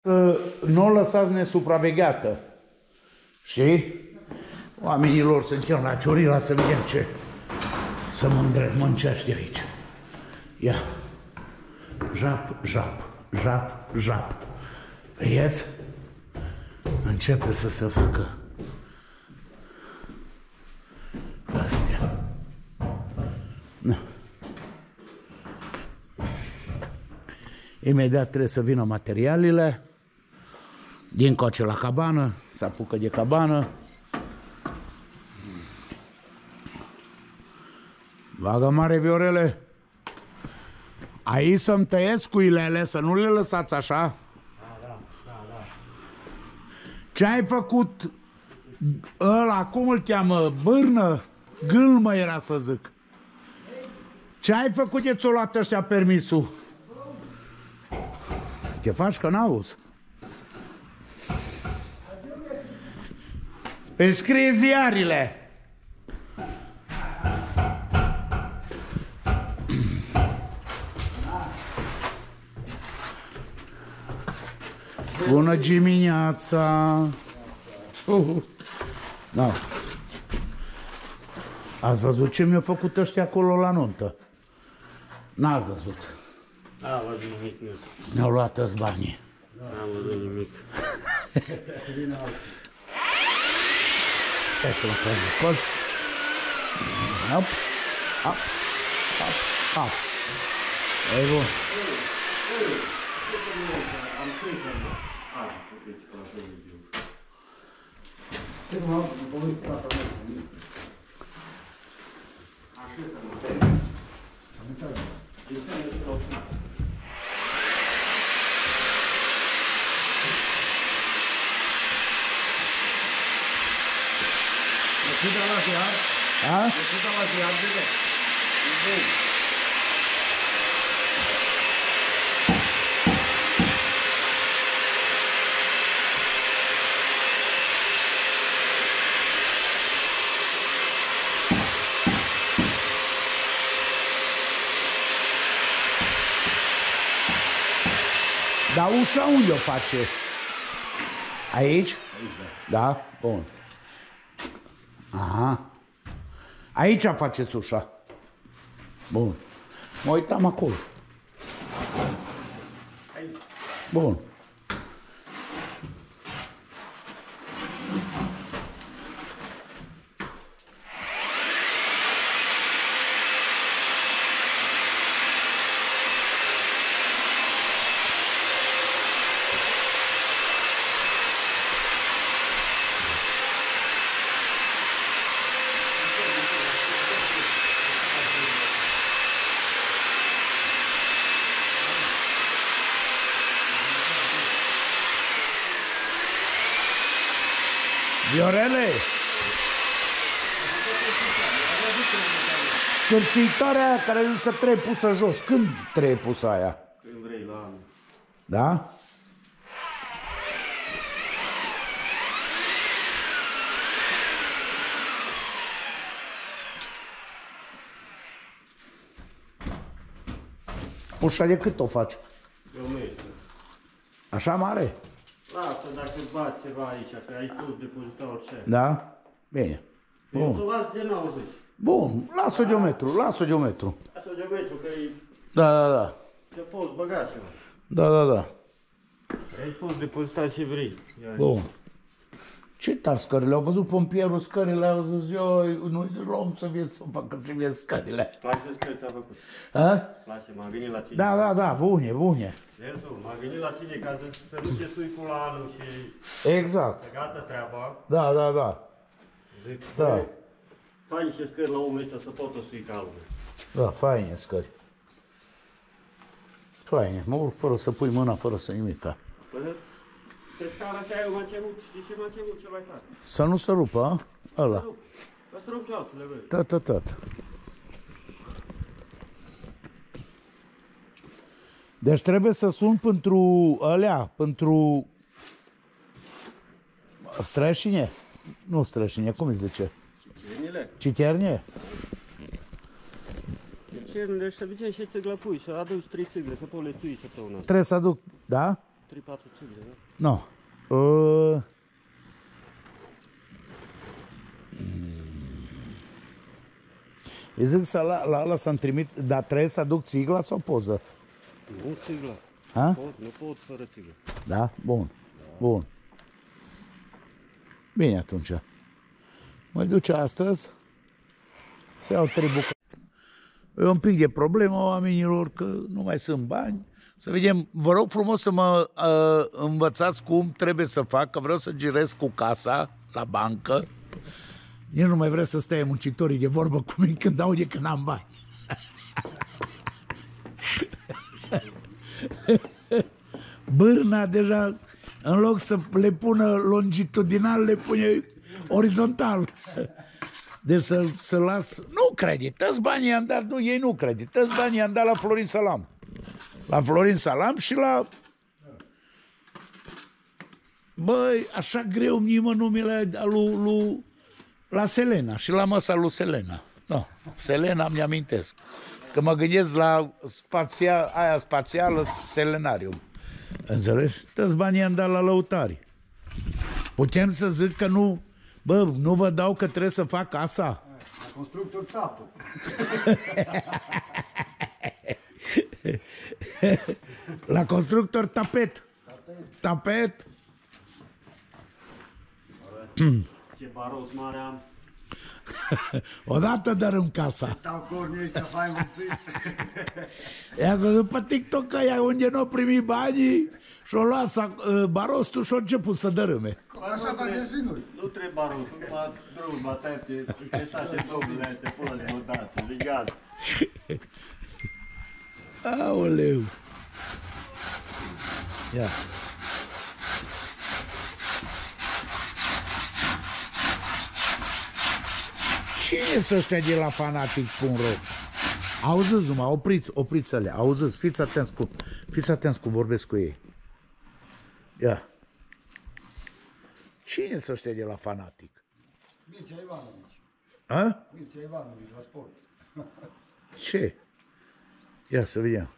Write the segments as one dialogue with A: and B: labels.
A: Nu o lăsați nesupravegheată. Știi? Oamenilor se încheam la Ciorila să vedem ce să mâncește aici. Ia. Jap, jap, jap, jap. Vedeți? Începe să se facă astea. Na. Imediat trebuie să vină materialele. Din coace la cabană, se apucă de cabană. Bagă mare, Viorele. Aici să-mi tăiesc cuilele, să nu le lăsați așa.
B: Da.
A: Ce ai făcut ăla, cum îl cheamă, bârnă? Gâlmă era să zic. Ce ai făcut de ți-o luat ăștia permisul? Te faci că n-auzi. Pe scrie ziarile. Bună dimineața! Da. Ați văzut ce mi-au făcut ăștia acolo la nuntă? N-ați văzut.
B: N-am văzut nimic, nu.
A: Mi-au luat ăți banii.
B: N-am văzut nimic.
A: Hai să mă fac de col. Hop, hop, hop, hop. E bun. A? Dar ușa unde o face? Aici? Aici, da. Da? Bun. Aha. Aici faceți ușa. Bun. Mă uitam acolo. Bun. Viorele! Scârțitoarea aia care zice că trebuie pusă jos. Când trebuie pusă aia?
B: Când vrei, la anul.
A: Da? Ușa de cât o faci?
B: De 1 metru.
A: Așa mare?
B: Lasă, dacă îți bați ceva aici, că ai pus depozita orice.
A: Da? Bine.
B: Eu să o las de 90.
A: Bun, lasă-o de 1 metru, lasă-o de 1 metru.
B: Lasă-o de 1 metru, că e...
A: Da.
B: Te poți băga ceva.
A: Da.
B: Ai pus depozita ce vrei.
A: Bun. Ce tari scările? Au văzut pompierul scările, au zis, nu-i zic la om să vezi să facă și mie scările.
B: Place scări ți-a făcut.
A: A?
B: Place, m-am gândit la tine.
A: Da, bune.
B: Versul, m-am gândit la tine ca să duce suicul la anul și...
A: Exact.
B: Să gata treaba.
A: Da.
B: Zic,
A: Da.
B: fai niște scări la omul ăsta să poată suica lumea.
A: Da, faine scări. Faine, mă urc fără să pui mâna, fără să nimica.
B: Păi, pe scara așa eu m-am cerut, știi ce m-am cerut cel mai tare?
A: Să nu se rupă, a? Ăla.
B: Să se rup ceasurile, băi.
A: Tot. Deci trebuie să sun pentru alea, pentru strășine. Nu strășine, cum îi zice?
B: Cernile?
A: Citernie?
B: Cernile și să ducem și țiglă pui, să aduci 3 țigle, să poți le ții săptămâna asta.
A: Trebuie să aduc, da?
B: 3-4 țigle, da?
A: Nu. Îi zic să la ăla să-mi trimit, dar trebuie să aduc țigla sau poză?
B: Nu țigla.
A: Ha?
B: Nu pot fără țiglă.
A: Da? Bun. Bun. Bine atunci. Mă duce astăzi să iau 3 bucăți. E un pic de problemă oamenilor că nu mai sunt bani. Să vedem, vă rog frumos să mă învățați cum trebuie să fac, că vreau să girez cu casa la bancă. Nici nu mai vrea să stai muncitorii de vorbă cu mine când aude că n-am bani. Bârna deja, în loc să le pună longitudinal, le pune orizontal. Deci să las... Nu crede, toți banii i-am dat, nu, ei nu crede, toți banii i-am dat la Florin Salam. La Florin Salam și la... Băi, așa greu mie numele la Selena și la măsa lui Selena. No, Selena mi amintesc. Că mă gândesc la aia spațială Selenarium. Înțelegi? Toți banii i-am dat la lăutari. Putem să zic că nu... Bă, nu vă dau că trebuie să fac casa?
C: La constructor țapă.
A: La constructor tapet. Tapet.
B: Ce baros mare am.
A: Odată dărâm casa.
C: Stau cornii ăștia fain mulțiți.
A: I-ați văzut pe TikTok că ea unde nu o primi banii și-o luat barostul și-o început să dărâme.
C: Așa facem și noi.
B: Nu trebuie baros, numai drumul, batate, încheștașe domnule, astea, pula de modație, legal.
A: Aoleu. Ia. Cine să ăștia de la fanatic.ro? Auziți numai, opriți-le, auziți, fiți atenți cu vorbesc cu ei. Ia. Cine să ăștia de la fanatic?
C: Mircea Ivanovici.
A: A?
C: Mircea Ivanovici la sport.
A: Ce? Ia să vedem.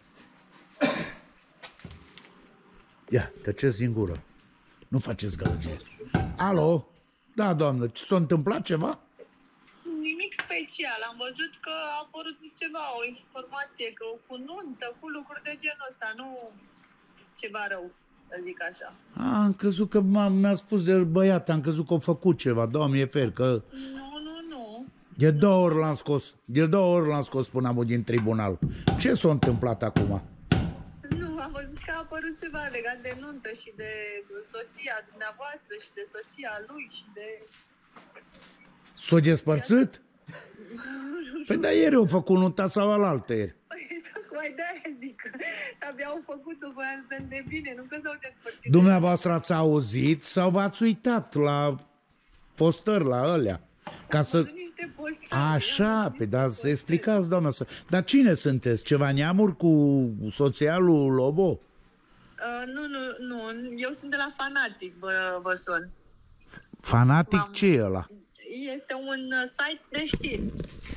A: Ia, tăceți din gură. Nu faceți gălăgie. Alo? Da, doamnă, ce s-a întâmplat ceva?
D: Nimic special. Am văzut că a apărut ceva, o informație, că cu nuntă, cu lucruri de genul ăsta, nu ceva rău, să zic așa.
A: Am crezut că mi-a spus de băiat, am crezut că a făcut ceva, Doamne e fer, că...
D: Nu.
A: De 2 ori l-am scos până am din tribunal. Ce s-a întâmplat acum?
D: Nu, am văzut că a apărut ceva legat de nuntă și de soția dumneavoastră și de soția lui și de...
A: S-a despărțit? Păi da, ieri au făcut nunta sau alaltă ieri?
D: Păi, tocmai de-aia zic că abia au făcut-o, voiam să de bine, nu că s-au despărțit.
A: Dumneavoastră ați auzit sau v-ați uitat la postări, la alea? Ca să...
D: Niște postări.
A: Așa, pe dar să explicați, doamna. Dar cine sunteți? Ceva neamuri cu soția lui Lobo?
D: Nu, eu sunt de la Fanatic, vă sun.
A: Fanatic ce e ăla?
D: Este un site de știri.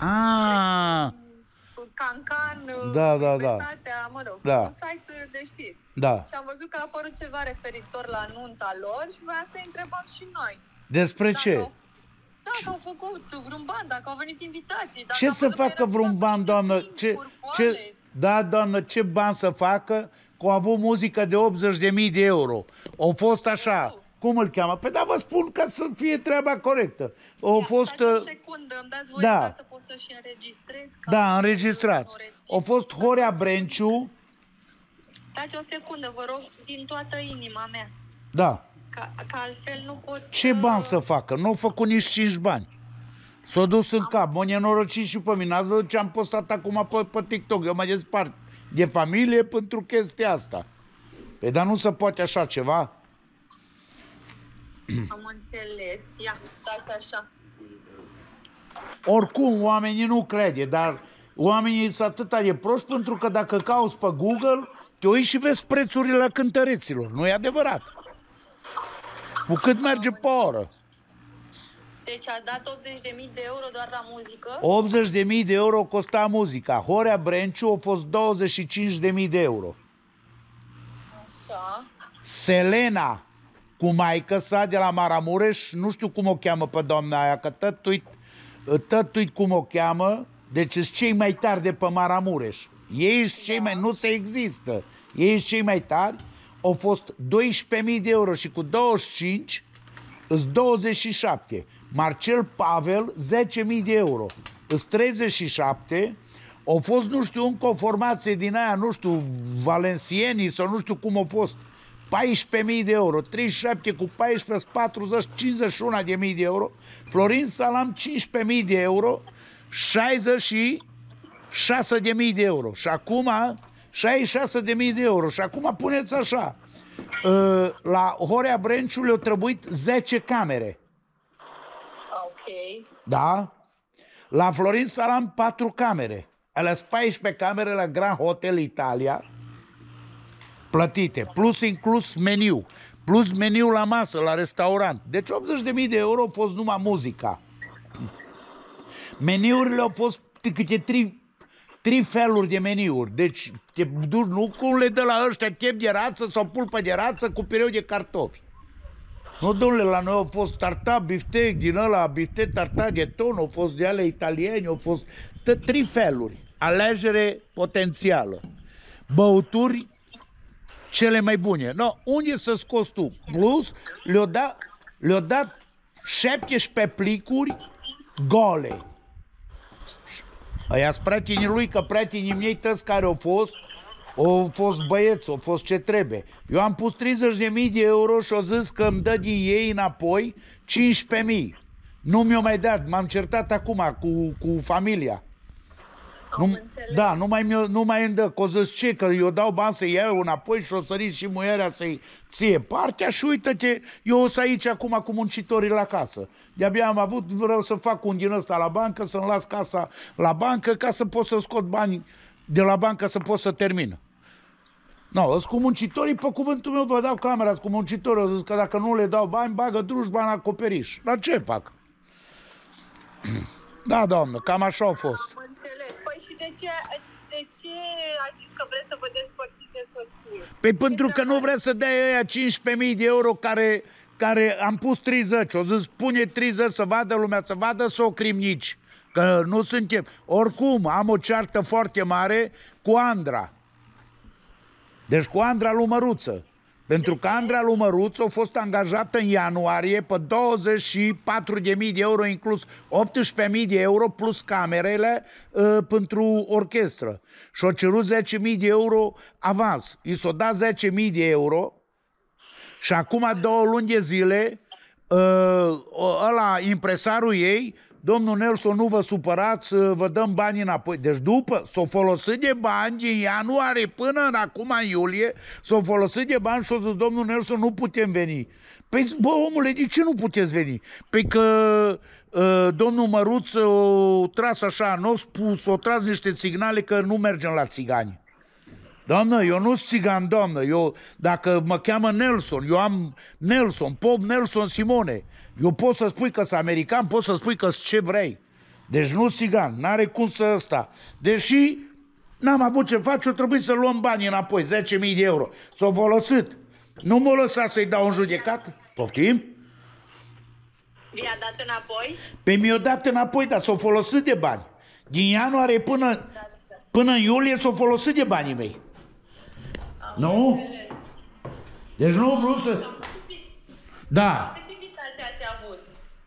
D: Cancan,
A: Da.
D: Libertatea, mă rog,
A: Da.
D: un site de știri.
A: Da.
D: Și am văzut că a apărut ceva referitor la nunta lor și voiam să întrebam și noi.
A: Despre ce?
D: Dacă au făcut vreun ban, dacă au venit invitații. Dacă
A: Ce
D: am
A: să
D: văzut că
A: facă
D: erau
A: vreun
D: niște
A: ban, doamnă?
D: link-uri, boale.
A: Da, doamnă, ce bani să facă? Că au avut muzică de 80.000 de euro. Au fost așa, cum îl cheamă? Păi da, vă spun ca să fie treaba corectă. Au fost...
D: Stați o secundă, îmi dați voie
A: da.
D: ca să pot să-și înregistrez?
A: Da, înregistrați. Au fost Horea Brenciu.
D: Stați o secundă, vă rog, din toată inima mea.
A: Da.
D: Că altfel nu pot
A: Ce bani să facă? Nu au făcut nici 5 bani. S-au dus în cap. M-au nenorocit și pe mine. Ați văzut ce am postat acum pe TikTok. Eu mă despart de familie pentru chestia asta. Păi dar nu se poate așa ceva.
D: Am înțeles. Ia, stați așa.
A: Oricum, oamenii nu crede, dar oamenii sunt atâta de proști pentru că dacă cauți pe Google, te uiți și vezi prețurile la cântăreților. Nu e adevărat. Cu cât merge pe oră.
D: Deci a dat 80.000 de euro doar la muzică?
A: 80.000 de euro costa muzica. Horea Brenciu a fost 25.000 de euro.
D: Așa. Da.
A: Selena, cu maică sa de la Maramureș, nu știu cum o cheamă pe doamna aia, că tătuit cum o cheamă, deci sunt cei mai tari de pe Maramureș. Ei sunt cei mai, nu se există, ei sunt cei mai tari, au fost 12.000 de euro și cu 25 îs 27. Marcel Pavel, 10.000 de euro, îs 37. Au fost, nu știu, încă o formație din aia, nu știu, valencienii sau nu știu cum au fost, 14.000 de euro, 37 cu 14, 40, 51.000 de euro, Florin Salam 15.000 de euro, 66.000 de euro. Și acum, 66.000 de euro. Și acum puneți așa, la Horea Brenciu le-au trebuit 10 camere.
D: Ok.
A: Da? La Florin Salam 4 camere. Alea 14 camere la Grand Hotel Italia, plătite, plus inclus meniu, plus meniu la masă, la restaurant. Deci 80.000 de euro a fost numai muzica. Meniurile au fost câte 3 feluri de meniuri. Deci te duci, nu cum le dă la ăștia chep de rață sau pulpă de rață cu pireu de cartofi. Nu, domnule, la noi au fost tartar, biftec din ăla, biftec tartar de ton, au fost de ale italieni, au fost 3 feluri. Alegere potențială. Băuturi cele mai bune. No, unde să scoți tu? Plus, le-au dat 17 plicuri gole. Aia-s prietenii lui, că prietenii mei tăți care au fost băieți, au fost ce trebuie. Eu am pus 30.000 de euro și au zis că îmi dă din ei înapoi 15.000. Nu mi-o mai dat, m-am certat acum cu familia. Da, nu mai îmi dă, că o zis ce, că eu dau bani să iau înapoi și o sărit și muierea să-i ție partea și uite-te, eu o să aici acum cu muncitorii la casă. De-abia am avut, vreau să fac un din ăsta la bancă, să-mi las casa la bancă ca să pot să scot bani de la bancă să pot să termin. Nu, sunt cu muncitorii, pe cuvântul meu vă dau camera, sunt cu muncitorii, au zis că dacă nu le dau bani, bagă drujba în acoperiș. Dar ce fac? Da, doamnă, cam așa a fost.
D: Am înțeles. Păi și de ce ai zis că vreți să vă despărțiți de soție?
A: Păi pentru că nu vrea să dea ăia 15.000 de euro care am pus 30. O zis, pune 30 să vadă lumea, să vadă socrimnici. Că nu suntem. Oricum, am o ceartă foarte mare cu Andra. Deci cu Andra lui Măruță. Pentru că Andra lui Măruță a fost angajată în ianuarie pe 24.000 de euro, inclus 18.000 de euro plus camerele pentru orchestră. Și a cerut 10.000 de euro avans. I s-o dat 10.000 de euro și acum 2 luni de zile ăla, impresarul ei, domnul Nelson, nu vă supărați, vă dăm bani înapoi. Deci după, s-au folosit de bani din ianuarie până în acum în iulie, s-au folosit de bani și au zis, domnul Nelson, nu putem veni. Păi, bă, omule, de ce nu puteți veni? Păi că domnul Măruț o tras așa, n-o spus, o tras niște signale că nu mergem la țigani. Doamnă, eu nu sunt țigan, doamnă, eu, dacă mă cheamă Nelson, eu am Nelson, Pop Nelson Simone, eu pot să spui că sunt american, pot să spui că sunt ce vrei. Deci nu țigan, n-are cum să ăsta. Deși n-am avut ce face, o trebuie să luăm banii înapoi, 10.000 de euro. S-au folosit. Nu m-a lăsat să-i dau în judecat? Poftim?
D: Vi-a dat înapoi?
A: Pe mi-o dat înapoi, dar s-au folosit de bani. Din ianuarie până în iulie s-au folosit de banii mei. Nu? Deci nu vreau să... Da.
D: Câte invitații ați avut?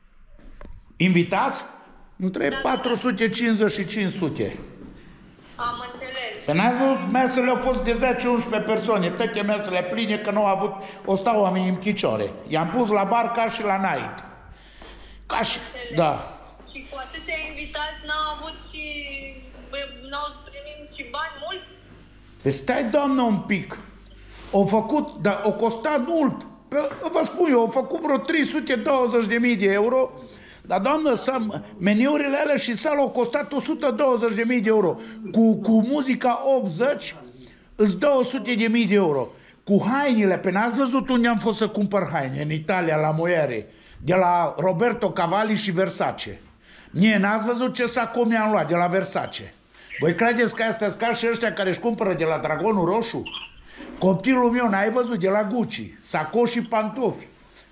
A: Invitați? Între 450 și 500.
D: Am înțeles.
A: Că n-ați văzut, mesele au fost de 10-11 persoane, toate mesele pline, că nu au avut, o stau oamenii în picioare. I-am pus la bar ca și la night. Ca și... Da.
D: Și cu atâția invitați n-au avut și... n-au primit și bani mulți?
A: Păi stai, doamnă, un pic. Au făcut, dar au costat mult. Vă spun eu, au făcut vreo 320.000 de euro, dar, doamnă, meniurile alea și sala au costat 120.000 de euro. Cu muzica 80, îți 200.000 de euro. Cu hainele, pe n-ați văzut unde am fost să cumpăr haine? În Italia, la Moiere, de la Roberto Cavalli și Versace. Nie, n-ați văzut ce saco mi-am luat de la Versace? Voi credeți că astea ca și ăștia care își cumpără de la Dragonul Roșu? Copilul meu, n-ai văzut, de la Gucci, sacoși și pantofi.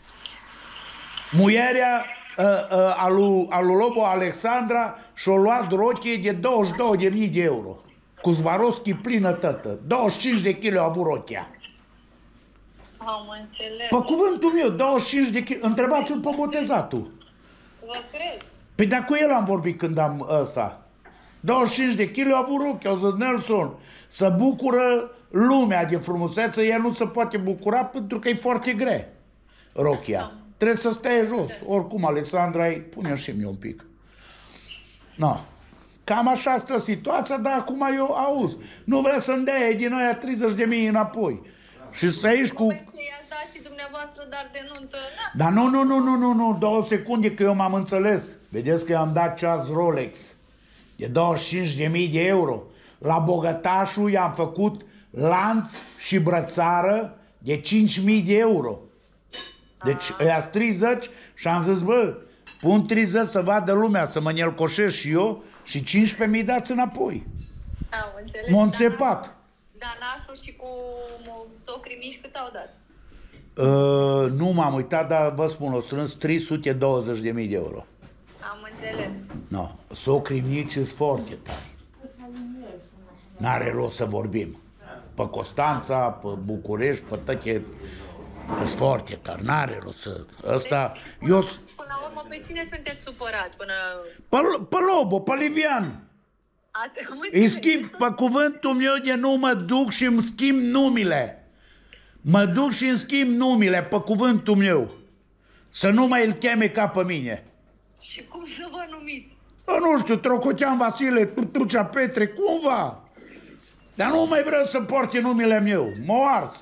A: Muierea a lui Lobo Alexandra și-a luat rochie de 22.000 de euro. Cu Swarovski plină tătă. 25 de kg a avut rochia.
D: Am înțeles.
A: Pe cuvântul meu, 25 de kg. Întrebați-l pe botezatul.
D: Vă cred.
A: Păi dar cu el am vorbit când am ăsta. 25 de kg a avut rochia, au zis Nelson. Să bucură lumea de frumusețe, ea nu se poate bucura pentru că e foarte grea rochia. Trebuie să stai jos. Oricum, Alexandra, pune și mie un pic. No. Cam așa stă situația, dar acum eu auzi. Nu vrea să-mi dea din aia 30.000 înapoi. Și să aici cu...
D: Păi ce i-ați dat și dumneavoastră, dar denunță?
A: Dar nu, 2 secunde că eu m-am înțeles. Vedeți că i-am dat ceas Rolex de 25.000 de euro. La bogătașul i-am făcut lanț și brățară de 5.000 de euro. Deci ăia 30 și am zis, bă, pun 30 să vadă lumea, să mă nelcoșesc și eu și 15.000 dați înapoi.
D: Am înțeles.
A: M-a înțepat.
D: Dar nașul și cu socrii mici cât au dat?
A: Nu m-am uitat, dar vă spun, o strâns 320.000 de euro.
D: Am înțeles.
A: No, socrii mici sunt foarte tari. N-are rost să vorbim. Pe Constanța, pe București, pe toate, sunt foarte tari. N-are rost să... Ăsta...
D: Deci,
A: eu...
D: Până la urmă, pe cine sunteți supărați?
A: Pe Lobo, pe Livian. Îi schimb, pe cuvântul meu de nu mă duc și îmi schimb numele. Mă duc și îmi schimb numele, pe cuvântul meu. Să nu mai îl cheme ca pe mine.
D: Și cum să vă numiți?
A: Nu știu, Trocotean Vasile, Trucea Petre, cumva. Dar nu mai vreau să porte numele meu. M-o ars.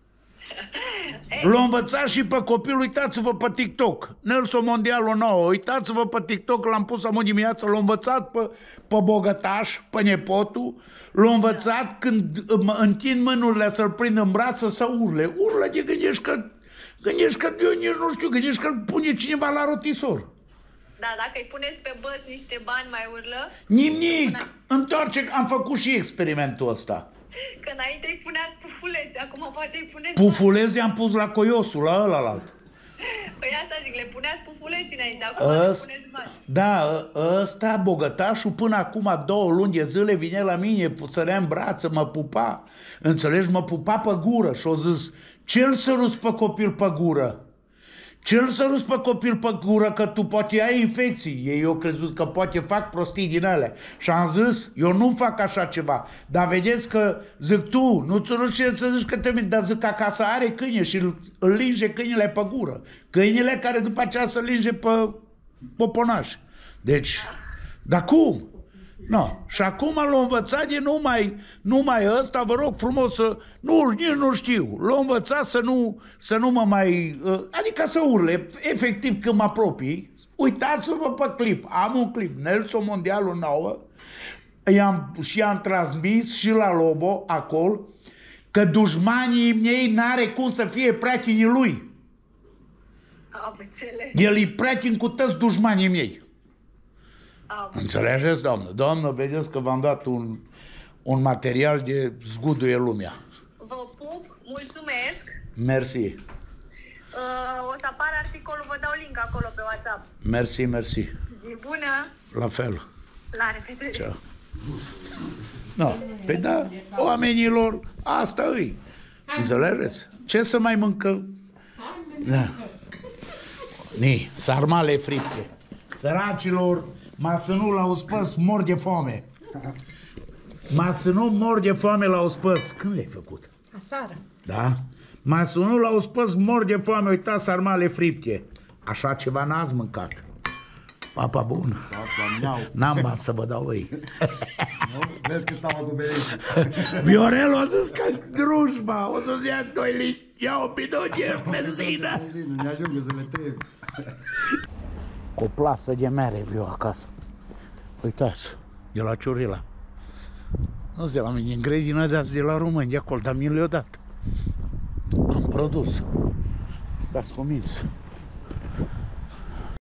A: L-a învățat și pe copil, uitați-vă pe TikTok. Nelson Mondialul nou, uitați-vă pe TikTok, l-am pus amă dimineața, l-a învățat pe bogătaș, pe nepotul, l-a învățat când întind mânurile să-l prind în brață să urle. Urlă de gândești că eu nici nu știu, gândești că îl pune cineva la rotisor.
D: Da, dacă îi puneți pe băț niște bani, mai urlă?
A: Nimic! Întoarce, am făcut și experimentul ăsta.
D: Că înainte îi puneați pufulețe, acum poate îi puneți...
A: Pufulezi i-am pus la coiosul, la ălalalt.
D: Păi asta zic, le puneați pufuleți înainte, acum le puneți bani.
A: Da, ăsta, bogătașul, până acum 2 luni de zile vine la mine, sărea în brață, mă pupa. Înțelegi? Mă pupa pe gură și o zis, ce-l săruți pe copil pe gură? Ce-l săruți pe copil pe gură că tu poate ai infecții? Ei au crezut că poate fac prostii din alea. Și am zis, eu nu fac așa ceva. Dar vedeți că, zic tu, nu-ți rușine să zici că te mint, dar zic că acasă are câine și îl linge câinele pe gură. Câinele care după aceea să linge pe poponaș. Deci, dar cum? No. Și acum l-a învățat de numai ăsta, vă rog frumos să... Nu știu. L-a învățat să nu mă mai... Adică să urle. Efectiv, când mă apropii, uitați-vă pe clip. Am un clip, Nelson Mondialul nouă, i-am transmis și la Lobo, acolo, că dușmanii mei n-are cum să fie prietenii lui.
D: Am înțeles.
A: El e prieten cu toți dușmanii mei. Înțelegeți, doamnă? Doamnă, vedeți că v-am dat un material de zguduie lumea.
D: Vă pup, mulțumesc.
A: Mersi.
D: O să apară articolul, vă dau link acolo pe WhatsApp.
A: Mersi.
D: Zi bună.
A: La fel.
D: La revedere.
A: Ceau. No, păi da, oamenilor, asta îi. Înțelegeți? Ce să mai mâncă? Da. Sarmale fripte. Săracilor, m-a ținut la ospăț, mor de foame. M-a ținut mor de foame la ospăț. Când le-ai făcut?
E: Aseară.
A: Da? M-a ținut la ospăț, mor de foame, uitați, sarmale fripte. Așa ceva n-ați mâncat. Papa bun. N-am bani să vă dau ei.
C: Vezi cât am cu berește.
A: Viorel a zis că drujba, o să-ți ia 2 litri. Ia o bidon de benzină.
C: Ne ajunge să le trebuie.
A: Cu o plasă de mere viu acasă. Uitați, de la Ciurila. Nu de la mine, în grădină, dați de la români, de acolo, dar mi le-o dat. Am produs. Stați cu minți.